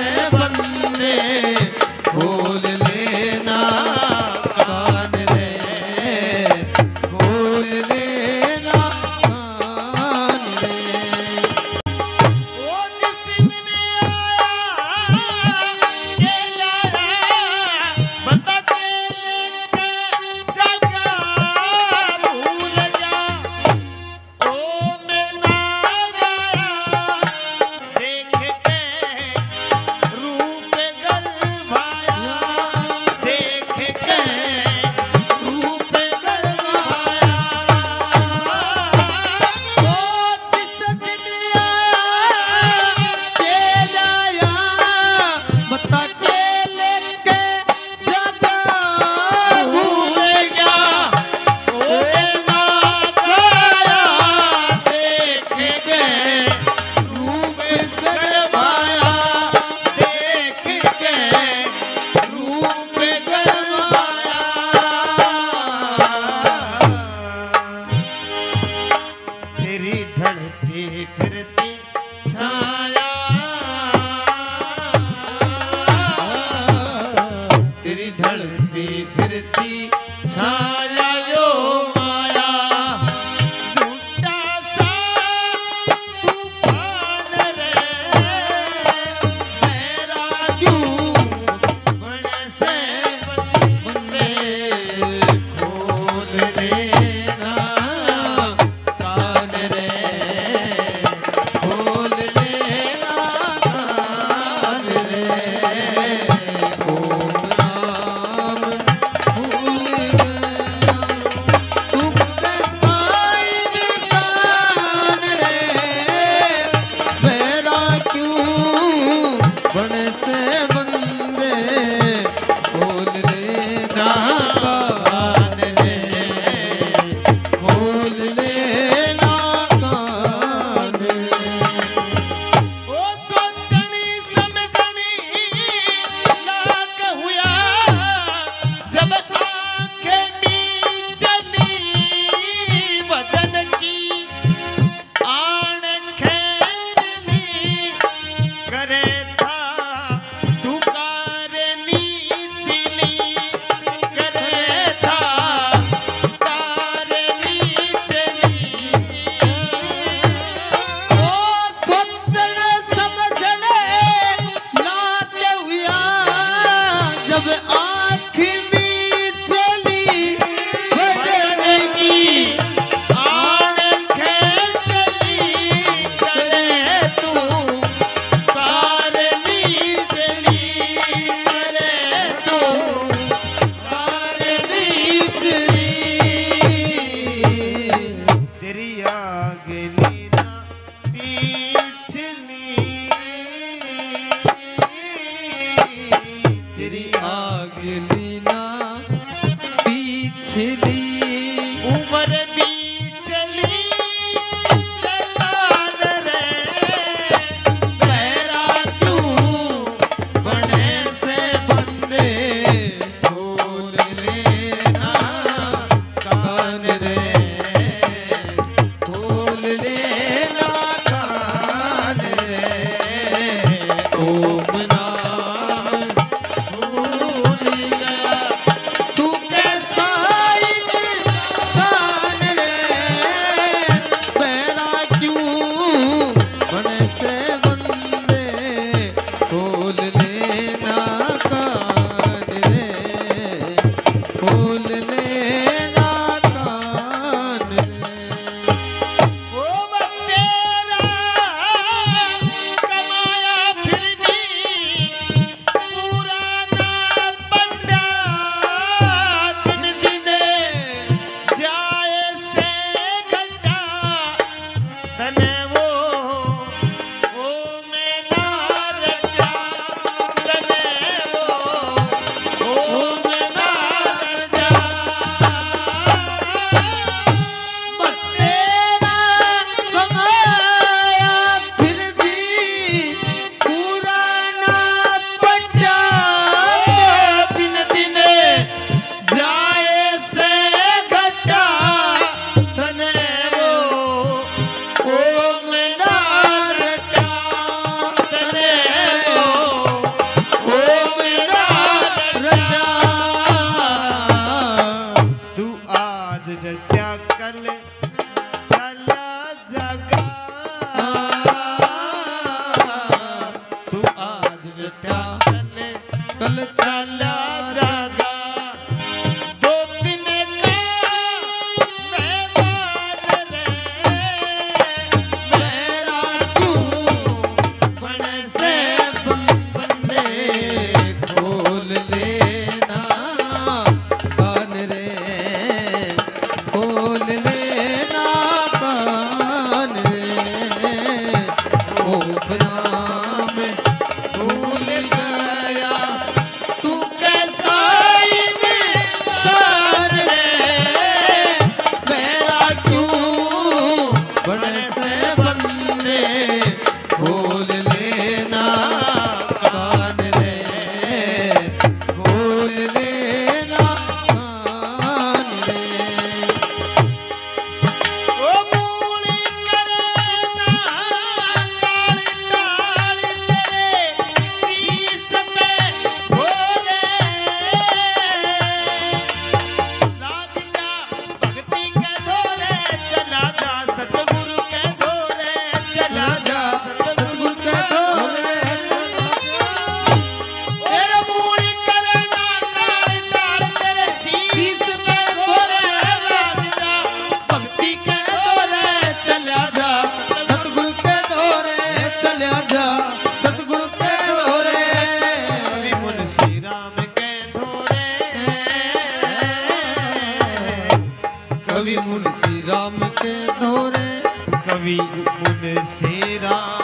बंदे खोल लेना कान रे, खोल लेना कान रे। ओ जिस दिन आया के लाया बता के लेके जगा भूल जा। ओ मैं ना गया देख के रूप गरभाया, देख के रूप गरमाया। ओ जिस दिन आया के लाया बता के लेके जगा भूल गया। ओ ना गया देख के रूप गरमाया, देख के रूप गरमाया। तेरी ढलती फिरती छाया, तेरी ढलती फिरती छाया यो माया, झूठा सा तूफान रे, मेरा क्यों बड़े से बंदे खोल लेना कान रे, खोल लेना कान रे। ओम नाम भूल गया तू कैसा इंसान रे, मेरा क्यों बड़े से बंदे खोल लेना कान रे, खोल लेना कान रे। ओ सोचनी समझनी लाग हुआ, जब आंखें मीचनी वजन की आण खेचनी करे था तू कारनी मिटा कल कल चाला जागा दो दिन का मेहमान रे मेरा क्यों बन से बंदे खोल लेना कान रे खोल लेना कान रे ओ नाम भूल गया तू कैसा इंसान रे मेरा क्यों बन से बंदे खोल लेना कान रे खोल लेना कान रे ओ मूली करे ना काली डाल तेरे शीश पे भोरे लाग जा भक्ति के धोरे चला जा सतगुरु के धोरे चला जा सतगुरु के धोरे तेरे मूली करे ना काली डाल तेरे शीश पे भोरे लाग जा भक्ति के दौरे चला जा सतगुरु के दौरे चला जा सतगुरु के दौरे कवि मुंशी राम के धोरे कवि मुंशी राम के दौरे कवि मुंशी राम